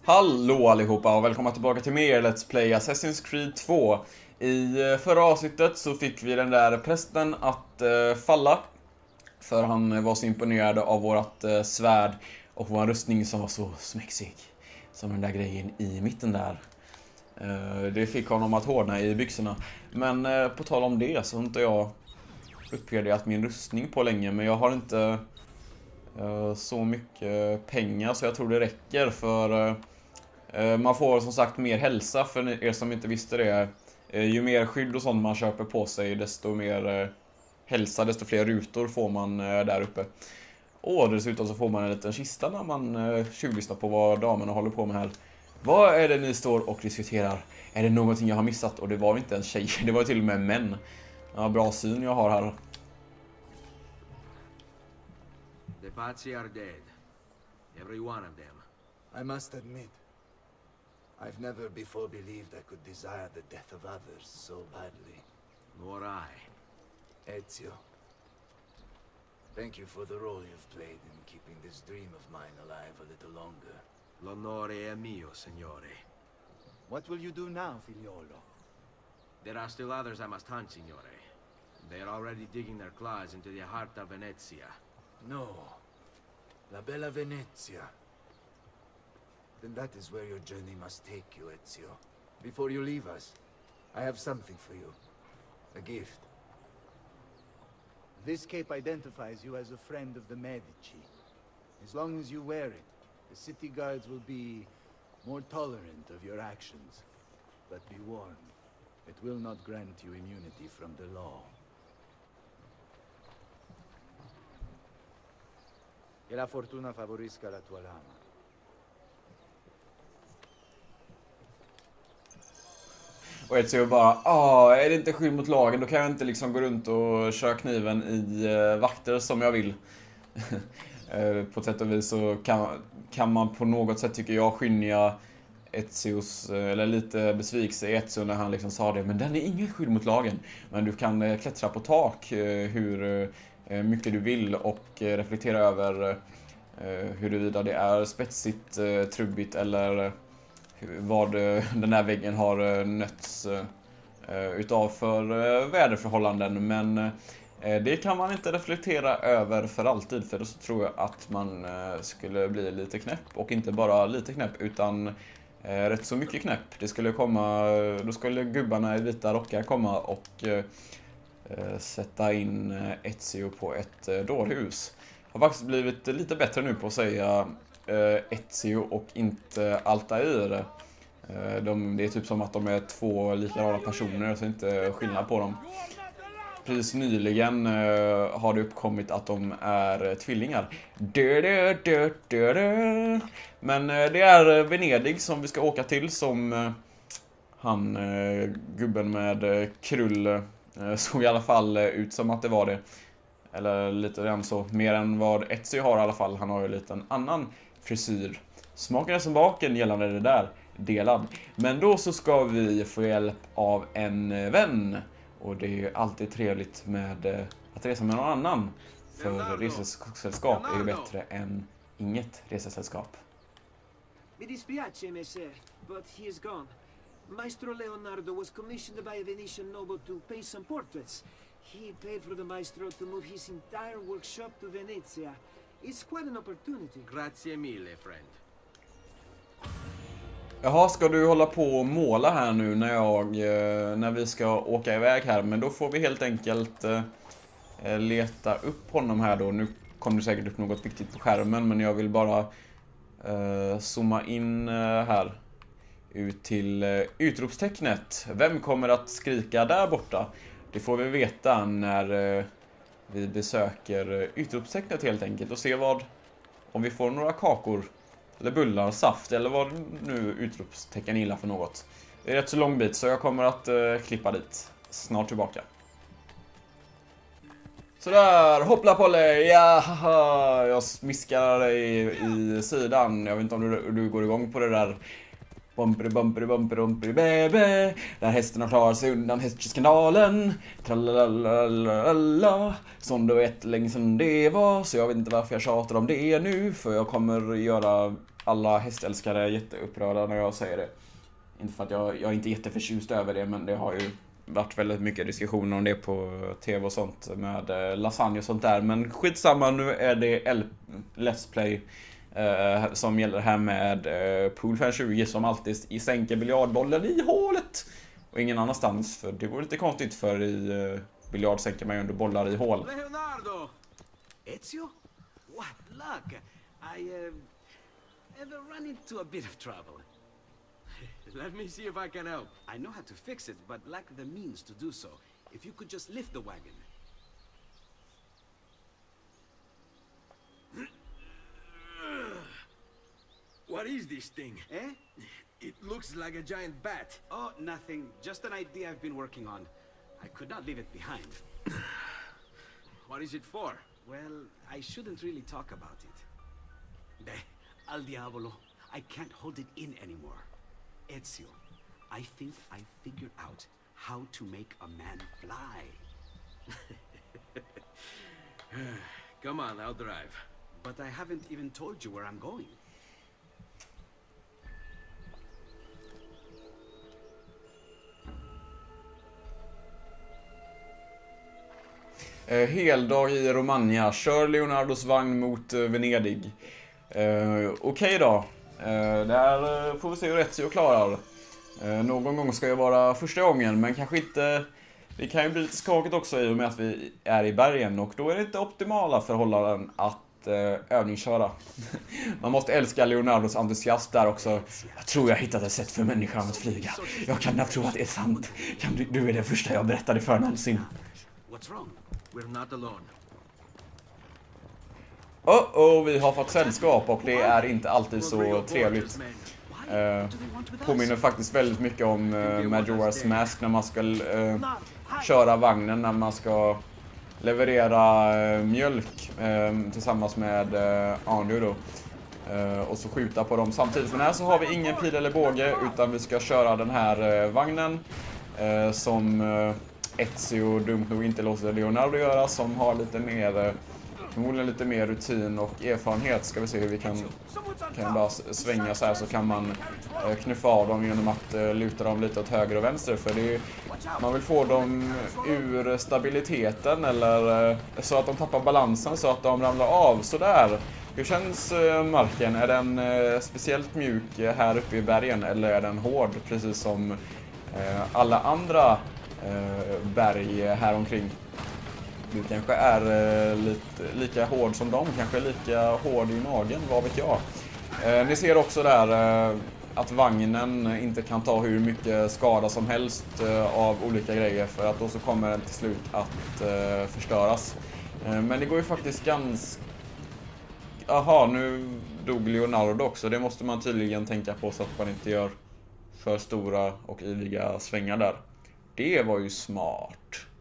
Hallå allihopa och välkomna tillbaka till mer Let's Play Assassin's Creed 2. I förra avsnittet så fick vi den där prästen att falla. För han var så imponerad av vårat svärd och vår rustning som var så smäxig. Som den där grejen i mitten där. Det fick honom att hårdna i byxorna. Men på tal om det så har inte jag uppgraderat min rustning på länge. Men jag har inte så mycket pengar så jag tror det räcker för... Man får som sagt mer hälsa för er som inte visste det. Ju mer skydd och sånt man köper på sig desto mer hälsa, desto fler rutor får man där uppe. Och dessutom så får man en liten kista när man tjuvlyssnar på vad damerna håller på med här. Vad är det ni står och diskuterar? Är det någonting jag har missat? Och det var inte en tjej, det var till och med män. Ja, bra syn jag har här. The Pazzi are dead. Every one of them. I must admit, I've never before believed I could desire the death of others so badly. Nor I. Ezio, thank you for the role you've played in keeping this dream of mine alive a little longer. L'onore è mio, signore. What will you do now, figliolo? There are still others I must hunt, signore. They are already digging their claws into the heart of Venezia. No. La bella Venezia. Then that is where your journey must take you, Ezio. Before you leave us, I have something for you. A gift. This cape identifies you as a friend of the Medici. As long as you wear it, the city guards will be more tolerant of your actions. But be warned, it will not grant you immunity from the law. Che la fortuna favorisca la tua lama. Och Ezio bara, är det inte skydd mot lagen då kan jag inte liksom gå runt och köra kniven i vakter som jag vill. På ett sätt och vis så kan man på något sätt tycker jag skynja Ezios, eller lite besvikelse i Ezio när han liksom sa det. Men den är ingen skydd mot lagen. Men du kan klättra på tak hur mycket du vill och reflektera över huruvida det är spetsigt, trubbigt eller vad den här väggen har nötts utav för väderförhållanden. Men det kan man inte reflektera över för alltid, för då så tror jag att man skulle bli lite knäpp. Och inte bara lite knäpp utan rätt så mycket knäpp. Det skulle komma, då skulle gubbarna i vita rockar komma och sätta in Ezio på ett dårhus. Har faktiskt blivit lite bättre nu på att säga Ezio och inte Altair. Det är typ som att de är två likadana personer, så inte skillnad på dem. Precis nyligen har det uppkommit att de är tvillingar. Men det är Venedig som vi ska åka till, som han gubben med krull såg i alla fall ut som att det var det. Eller lite grann så, mer än vad Ezio har i alla fall. Han har ju lite en annan frisyr. Smaken är som baken gällande det där, delad. Men då så ska vi få hjälp av en vän. Och det är ju alltid trevligt med att resa med någon annan. För resesällskap är ju bättre än inget resesällskap. Mi dispiace, messer, but he is gone. Maestro Leonardo was commissioned by a Venetian noble to paint some portraits. He paid for the maestro to move his entire workshop to Venezia. It's quite an opportunity. Grazie mille, friend. Jaha, ska du hålla på och måla här nu när vi ska åka iväg här? Men då får vi helt enkelt leta upp honom här då. Nu kommer det säkert upp något viktigt på skärmen, men jag vill bara zooma in här ut till utropstecknet. Vem kommer att skrika där borta? Det får vi veta när vi besöker utropstecknet helt enkelt och se om vi får några kakor eller bullar, saft eller vad nu utropstecken gillar för något. Det är rätt så lång bit så jag kommer att klippa dit. Snart tillbaka. Sådär, hoppla på dig. Ja, jag smiskar dig i sidan. Jag vet inte om du går igång på det där. Bumperi, bumperi, bumperi, bumperi, bebe. Där hästarna klarar sig undan hästskandalen. Tralalala. Som du vet länge sedan det var. Så jag vet inte varför jag tjatar om det nu. För jag kommer göra alla hästälskare är jätteupprörda när jag säger det. Inte för att jag är inte jätteförtjust över det, men det har ju varit väldigt mycket diskussioner om det på tv och sånt med lasagne och sånt där. Men skitsamma, nu är det Let's Play som gäller här med Poolfan 20 som alltid sänker biljardbollen i hålet och ingen annanstans, för det vore lite konstigt, för i biljard sänker man ju under bollar i hål. Leonardo! Ezio? What luck! I ever run into a bit of trouble. Let me see if I can help. I know how to fix it, but lack the means to do so. If you could just lift the wagon. What is this thing? Eh? It looks like a giant bat. Oh, nothing. Just an idea I've been working on. I could not leave it behind. What is it for? Well, I shouldn't really talk about it. Beh, al diavolo. I can't hold it in anymore. Ezio, I think I figured out how to make a man fly. Come on, I'll drive. But I haven't even told you where I'm going. Heldag i Romagna. Kör Leonardos vagn mot Venedig. Okej då. Där får vi se hur Ezio klarar. Någon gång ska ju vara första gången, men kanske inte. Det kan ju bli lite skakigt också i och med att vi är i bergen, och då är det inte optimala förhållanden att övningsköra. Man måste älska Leonardos entusiasm där också. Jag tror jag hittat ett sätt för människan att flyga. Jag kan knappt tro att det är sant. Du är det första jag berättade för någonsin. What's wrong? We're not alone. Vi har fått sällskap och det är inte alltid så trevligt. Påminner faktiskt väldigt mycket om Majora's Mask när man ska köra vagnen, när man ska leverera mjölk tillsammans med Anu då. Och så skjuta på dem samtidigt. Men här så har vi ingen pil eller båge, utan vi ska köra den här vagnen som Ezio dumt nog inte låter Leonardo göra, som har lite mer förmodligen lite mer rutin och erfarenhet. Ska vi se hur vi kan bara svänga så här, så kan man knuffa av dem genom att luta dem lite åt höger och vänster, för det är, man vill få dem ur stabiliteten eller så att de tappar balansen så att de ramlar av. Så där. Hur känns marken? Är den speciellt mjuk här uppe i bergen, eller är den hård precis som alla andra berg här omkring? Du kanske är lika hård som dem, kanske lika hård i magen, vad vet jag. Ni ser också där att vagnen inte kan ta hur mycket skada som helst av olika grejer, för att då så kommer den till slut att förstöras. Men det går ju faktiskt ganska... Aha, nu dog Leonardo också. Det måste man tydligen tänka på så att man inte gör för stora och yviga svängar där. Det var ju smart.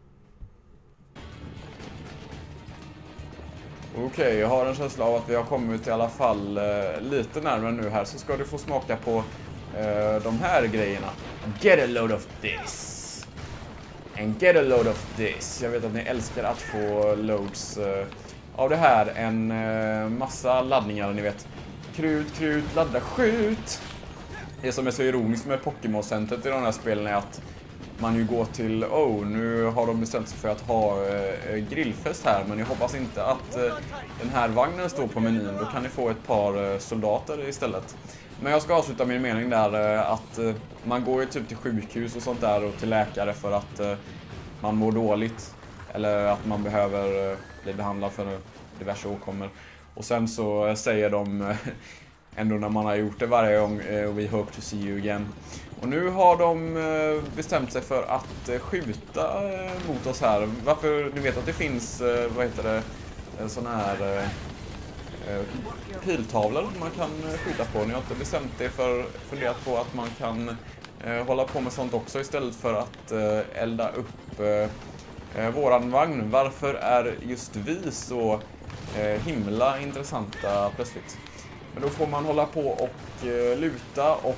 Okej, jag har en känsla av att vi har kommit i alla fall lite närmare nu här, så ska du få smaka på de här grejerna. Get a load of this. And get a load of this. Jag vet att ni älskar att få loads av det här. En massa laddningar, ni vet. Krut, ladda, skjut. Det som är så ironiskt med Pokémon-centret i de här spelen är att man ju går till, nu har de bestämt sig för att ha grillfest här, men jag hoppas inte att den här vagnen står på menyn. Då kan ni få ett par soldater istället. Men jag ska avsluta min mening där att man går ju typ till sjukhus och sånt där och till läkare för att man mår dåligt eller att man behöver bli behandlad för diverse åkommor. Och sen så säger de ändå när man har gjort det varje gång, we hope to see you again. Och nu har de bestämt sig för att skjuta mot oss här. Varför? Ni vet att det finns, såna här piltavlor man kan skjuta på. Ni har inte bestämt er för funderat på att man kan hålla på med sånt också istället för att elda upp våran vagn. Varför är just vi så himla intressanta plötsligt? Men då får man hålla på och luta och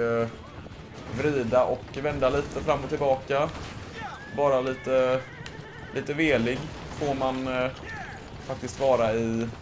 vrida och vända lite fram och tillbaka. Bara lite velig får man faktiskt vara i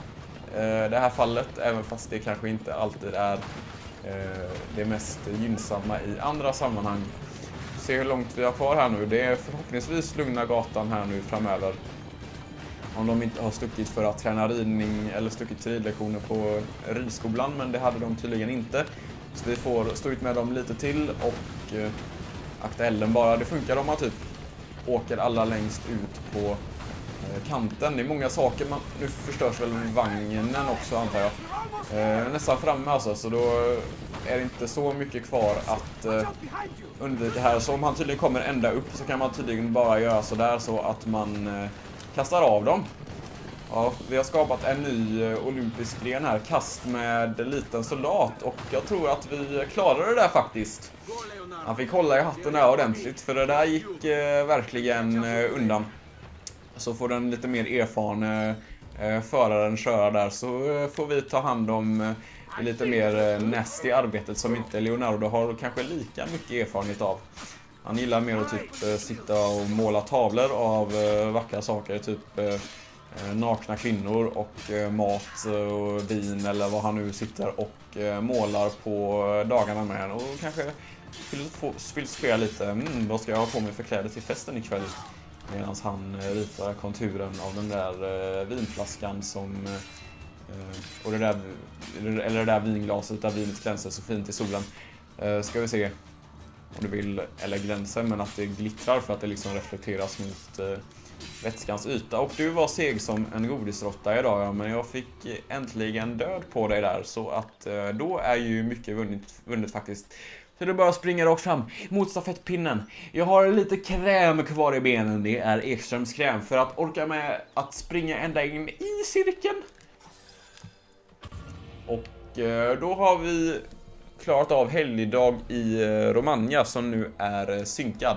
det här fallet, även fast det kanske inte alltid är det mest gynnsamma i andra sammanhang. Se hur långt vi har kvar här nu. Det är förhoppningsvis lugna gatan här nu framöver. Om de inte har stuckit för att träna ridning eller stuckit till ridlektioner på ridskolan, men det hade de tydligen inte. Så vi får stå ut med dem lite till och akta elden bara. Det funkar om man typ åker alla längst ut på kanten. Det är många saker. Nu förstörs väl vagnen också, antar jag. Nästan framme alltså, så då är det inte så mycket kvar att undvika här. Så om han tydligen kommer ända upp så kan man tydligen bara göra så där så att man kastar av dem. Ja, vi har skapat en ny olympisk gren här, kast med liten soldat, och jag tror att vi klarade det där faktiskt. Han fick hålla i hatten där ordentligt, för det där gick verkligen undan. Så får den lite mer erfarna föraren köra där, så får vi ta hand om lite mer nasty arbetet som inte Leonardo har kanske lika mycket erfarenhet av. Han gillar mer att typ sitta och måla tavlor av vackra saker, typ nakna kvinnor och mat och vin eller vad han nu sitter och målar på dagarna med. Och kanske filosofera lite, vad ska jag ha på mig för kläder till festen ikväll? Medan han ritar konturen av den där vinflaskan som och det där vinglaset där vinet glänser så fint i solen. Ska vi se om du vill, eller glänser, men att det glittrar för att det liksom reflekteras mot vätskans yta. Och du var seg som en godisrotta idag, ja, men jag fick äntligen död på dig där, så att då är ju mycket vunnet faktiskt. Så du bara springer rakt fram mot stafettpinnen. Jag har lite kräm kvar i benen. Det är Ekströms kräm för att orka med att springa ända in i cirkeln. Och då har vi klarat av helgdag i Romagna som nu är synkad.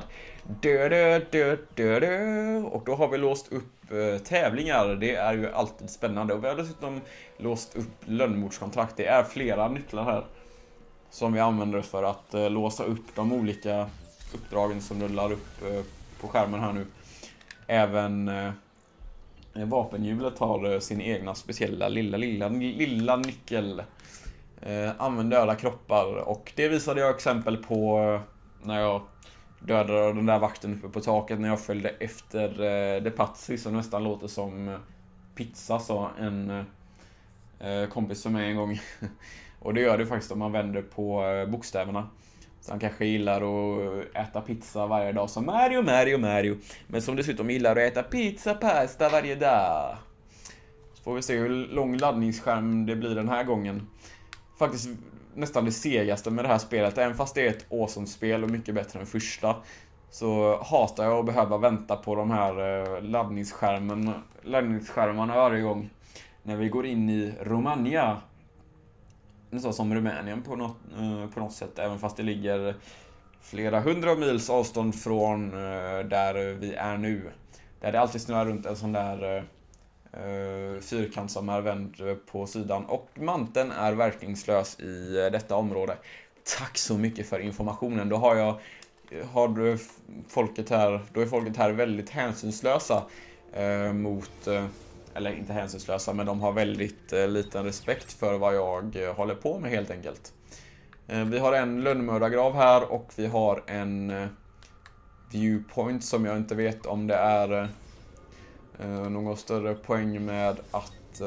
Och då har vi låst upp tävlingar. Det är ju alltid spännande. Och vi har dessutom låst upp lönnmordskontrakt. Det är flera nycklar här som vi använder för att låsa upp de olika uppdragen som rullar upp på skärmen här nu. Även vapenhjulet har sin egna speciella lilla nyckel. Använd döda kroppar, och det visade jag exempel på när jag dödade den där vakten uppe på taket när jag följde efter De Pazzi, som nästan låter som pizza, sa en kompis som är en gång. Och det gör det faktiskt om man vänder på bokstäverna. Så han kanske gillar att äta pizza varje dag som Mario. Men som dessutom gillar att äta pasta varje dag. Så får vi se hur lång laddningsskärm det blir den här gången. Faktiskt nästan det segaste med det här spelet. Även fast det är ett awesome-spel och mycket bättre än första, så hatar jag att behöva vänta på de här laddningsskärmarna varje gång när vi går in i Romagna. Nästan som Rumänien på något sätt, även fast det ligger flera 100 mils avstånd från där vi är nu. Där det alltid snurrar runt en sån där fyrkant som är vänd på sidan, och manteln är verkningslös i detta område. Tack så mycket för informationen. Då är folket här väldigt hänsynslösa mot, eller inte hänsynslösa, men de har väldigt liten respekt för vad jag håller på med helt enkelt. Vi har en lönnmördargrav här, och vi har en viewpoint som jag inte vet om det är någon större poäng med att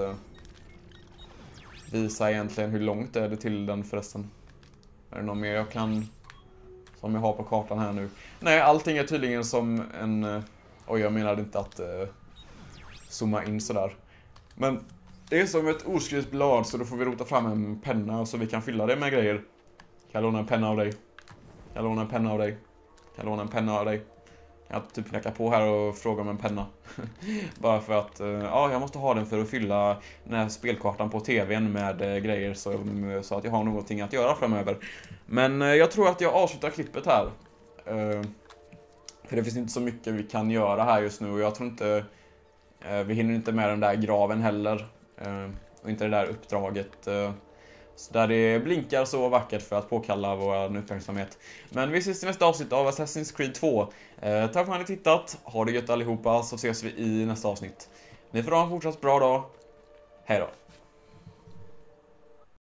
visa egentligen hur långt är det till den förresten. Är det något mer som jag har på kartan här nu? Nej, allting är tydligen som en... jag menade inte att zooma in sådär. Men det är som ett oskrivet blad, så då får vi rota fram en penna så vi kan fylla det med grejer. Kan jag låna en penna av dig? Kan jag låna en penna av dig? Kan jag låna en penna av dig? Jag typ knacka på här och fråga om en penna. Bara för att jag måste ha den för att fylla den här spelkartan på tvn med grejer så att jag har någonting att göra framöver. Men jag tror att jag avslutar klippet här. För det finns inte så mycket vi kan göra här just nu, och jag tror inte vi hinner inte med den där graven heller. Och inte det där uppdraget. Så där det blinkar så vackert för att påkalla vår uppmärksamhet. Men vi ses i nästa avsnitt av Assassin's Creed 2. Tack för att ni har tittat. Ha det gött allihopa, så ses vi i nästa avsnitt. Ni får ha en fortsatt bra dag. Hej då.